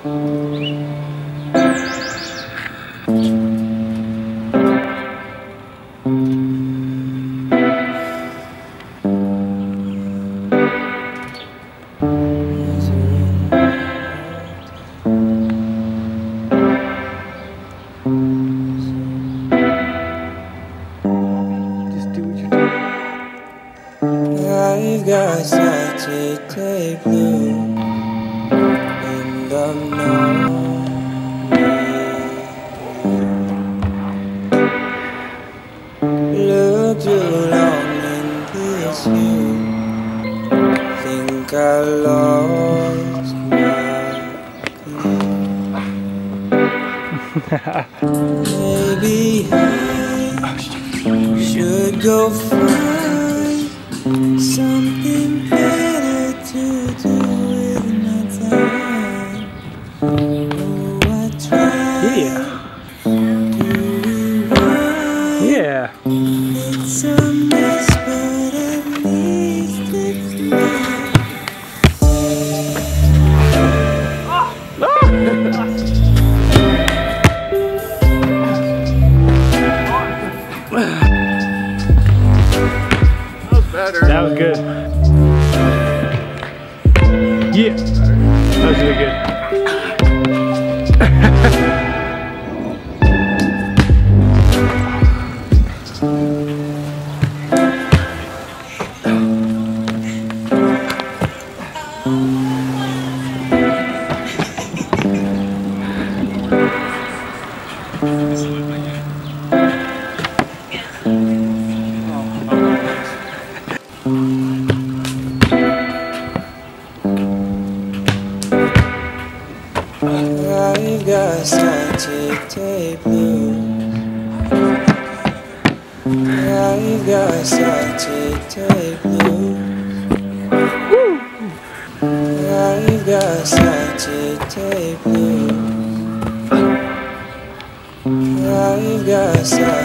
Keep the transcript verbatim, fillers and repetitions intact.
I've got Saturday blue in the morning. Look too long in this view. Think I lost my clue. Maybe I should go find something better to do with my time. Oh, I try. Yeah. Yeah. It's a mess, but at least it's mine. That was good. Yeah. That was really good. I've got Saturday blues. I've got Saturday blues. I've got Saturday blues. I've got Saturday